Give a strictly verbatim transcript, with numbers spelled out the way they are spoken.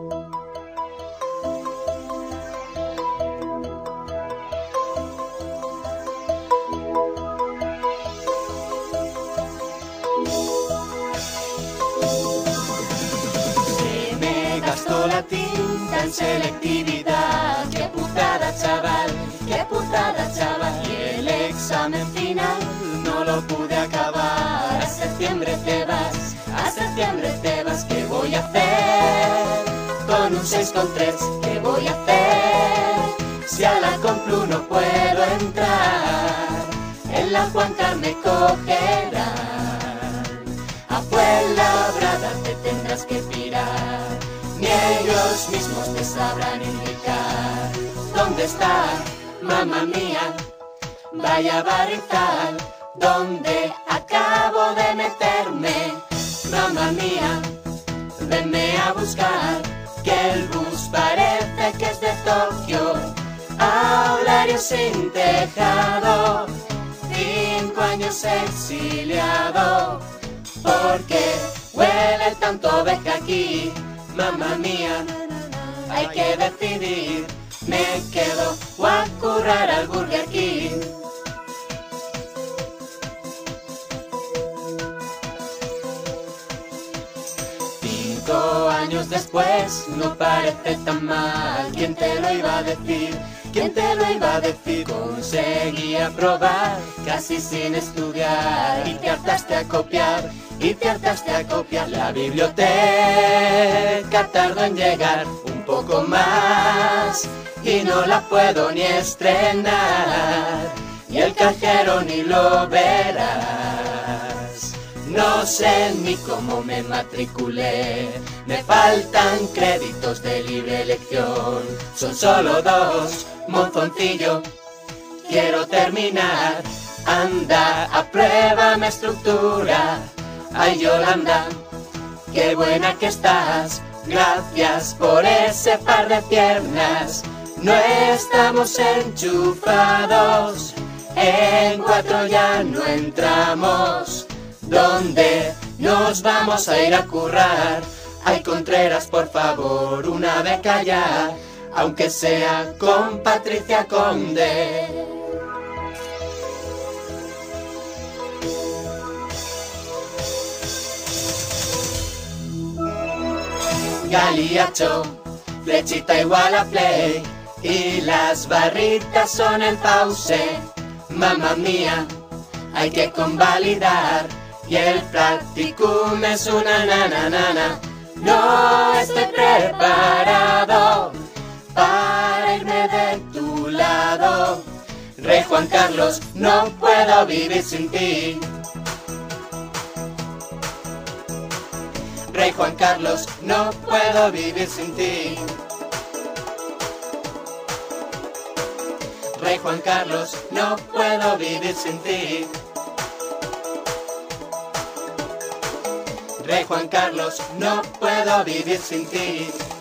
Se me gastó la tinta en selectividad. Qué putada, chaval, qué putada, chaval. Y el examen final no lo pude acabar. A septiembre te vas, a septiembre te vas. ¿Qué voy a hacer con un seis coma tres? ¿Qué voy a hacer si a la Complu no puedo entrar? En la Juancar me cogerán. A Fuenlabrada te tendrás que pirar. Ni ellos mismos te sabrán indicar dónde está, mamá mía. Vaya barrizal donde acabo de meterme, mamá mía. Venme a buscar, que el bus parece que es de Tokio. Aulario sin tejado, cinco años exiliado. Porque huele tanto oveja aquí, mamá mía. Hay que decidir, me quedo o a currar al Burger King. Cinco años después no parece tan mal. ¿Quién te lo iba a decir? ¿Quién te lo iba a decir? Conseguí aprobar casi sin estudiar. Y te hartaste a copiar, y te hartaste a copiar. La biblioteca tardó en llegar un poco más y no la puedo ni estrenar. Y el cajero ni lo verás. No sé ni cómo me matriculé. Me faltan créditos de libre elección. Son solo dos, monzoncillo. Quiero terminar. Anda, apruébame estructura. Ay, Yolanda, qué buena que estás. Gracias por ese par de piernas. No estamos enchufados. En cuatro ya no entramos. ¿Dónde nos vamos a ir a currar? Ay, Contreras, por favor, una beca ya, aunque sea con Patricia Conde. Galiacho, flechita igual a play, y las barritas son el pause. Mamma mía, hay que convalidar. Y el practicum es una nananana. No estoy preparado para irme de tu lado. Rey Juan Carlos, no puedo vivir sin ti. Rey Juan Carlos, no puedo vivir sin ti. Rey Juan Carlos, no puedo vivir sin ti. Rey Juan Carlos, no puedo vivir sin ti.